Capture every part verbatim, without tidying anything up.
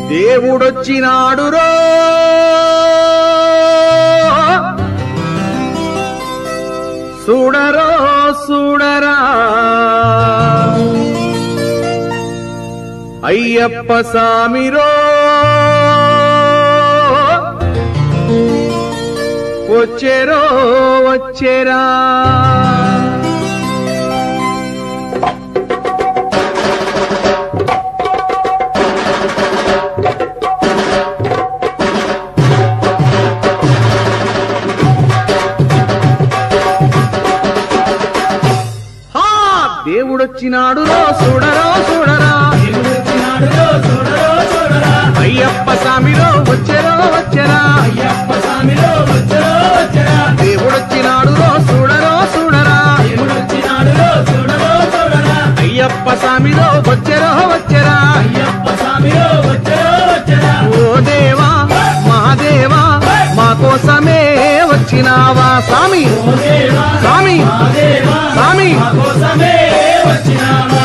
దేవుడొచ్చినాడురో చూడరో చూడరా అయ్యప్ప సామిరో వచ్చేరో వచ్చేరా దేవుడొచ్చినాడురో చూడరో చూడరా అయ్యప్ప సామిరో వచ్చేరో వచ్చేరా అయ్యప్ప సామిరో వచ్చేరో వచ్చేరా దేవుడొచ్చినాడురో చూడరో చూడరా దేవుడొచ్చినాడురో చూడరో చూడరా అయ్యప్ప సామిరో వచ్చేరో వచ్చేరా అయ్యప్ప సామిరో వచ్చేరో వచ్చేరా ఓ దేవా మహాదేవా మా కోసమే వచ్చినావా స్వామి ఓ దేవా స్వామి మహాదేవా స్వామి మా కోసమే వచ్చినావా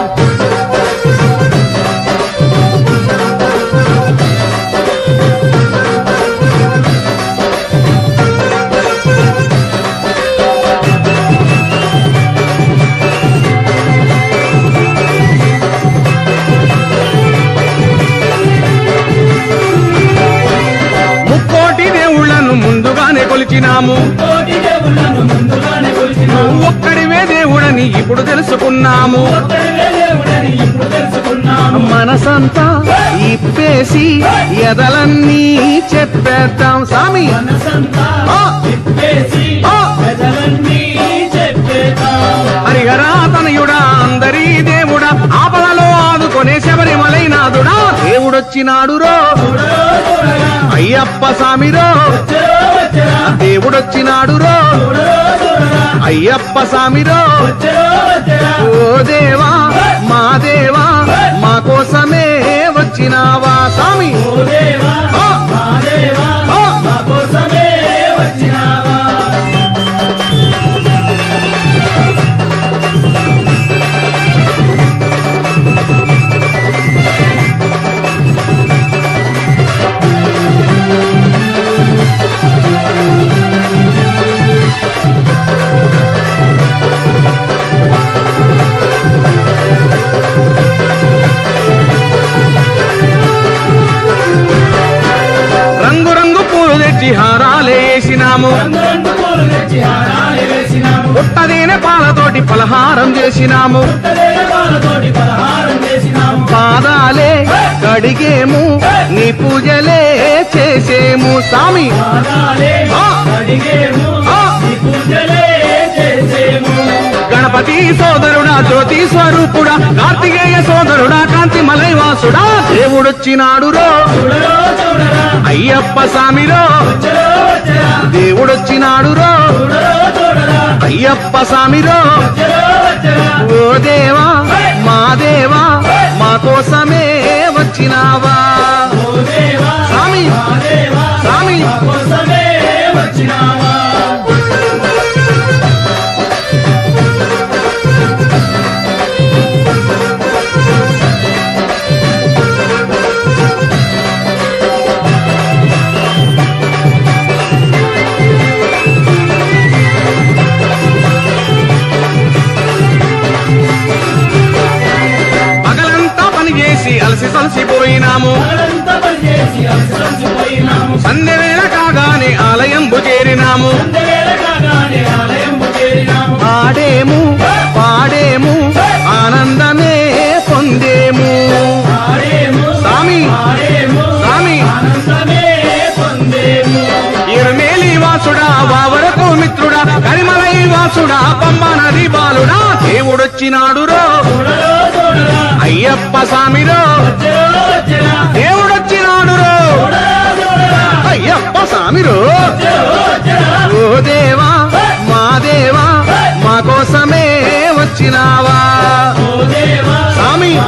ముందుగానే కొలిచినాము కోటి దేవుళ్ళను ముందుగానే కొలిచినాము ఒక్కడివే దేవుడని ఇప్పుడు తెలుసుకున్నాము ఒక్కడివే దేవుడని ఇప్పుడు తెలుసుకున్నాము మనసంతా ఇప్పేసి ఎదలన్నీ చెప్పేద్దాం స్వామి మనసంతా ఆ! తిప్పేసి ఆ! పెదలన్నీ చెప్పేద్దాం హరిహరా తనయుడా అందరీ దేవుడా ఆపదలో ఆదుకొనే శబరిమలైనాథుడా దేవుడొచ్చినాడురో చూడరో చూడరా అయ్యప్ప సామిరో వచ్చేరో వచ్చేరా దేవుడొచ్చినాడురో చూడరో చూడరా అయ్యప్ప సామిరో వచ్చేరో వచ్చేరా ఓ దేవా మా దేవా మా కోసమే వచ్చినావా స్వామి ఓ దేవా ఆ! మా దేవా ఆ! మా కోసమే వచ్చినావా రంగు రంగు పూలు తెచ్చి హారాలేసినాము రంగు రంగు పూలు తెచ్చి హారాలు వేసినాము పుట్టదేనే పాలతోటి పలహారం చేసినాము పుట్టదేన పాలతోటి పలహారం చేసినాము పాదాలే కడిగేము నీ పూజలే చేసేము స్వామి పాదాలే ఆ! అడిగేము ఆ! నీ పూజలే చేసేము గణపతి సోదరుడా జ్యోతి స్వరూపుడా కార్తికేయ సోదరుడా కాంతి మలైవాసుడా దేవుడొచ్చినాడురో చూడరో చూడరా అయ్యప్ప సామిరో వచ్చేరో వచ్చేరా దేవుడొచ్చినాడురో చూడరో చూడరా అయ్యప్ప సామిరో వచ్చేరో వచ్చేరా ఓ దేవా మా దేవా మా కోసమే వచ్చినావా ఓ దేవా స్వామి మా దేవా స్వామి మా కోసమే వచ్చినావా పగలంతా పని చేసి అలసి సలసిపోయినాము పగలంతా పనిచేసి అలసిపోయినాము సంధ్యవేళ కాగానే ఆలయంబు చేరినాము సంధ్యవేళ కాగానే ఆలయంకు చేరినాము ఆడేము పాడేము ఆనందమే పొందేము ఆడేము స్వామి ఆడేము స్వామి ఆనందమే పొందేము ఇరమేలి వాసుడా వావరకు మిత్రుడా కరిమలై వాసుడా పంబ నది బాలుడా దేవుడొచ్చినాడురో చూడరో చూడరా అయ్యప్ప సామిరో వచ్చేరో వచ్చేరా దేవుడొచ్చినాడురో చూడరో చూడరా అయ్యప్ప సామిరో వచ్చేరో వచ్చేరా ఓ దేవా మా దేవా మా కోసమే వచ్చినావా ఓ దేవా స్వామి మా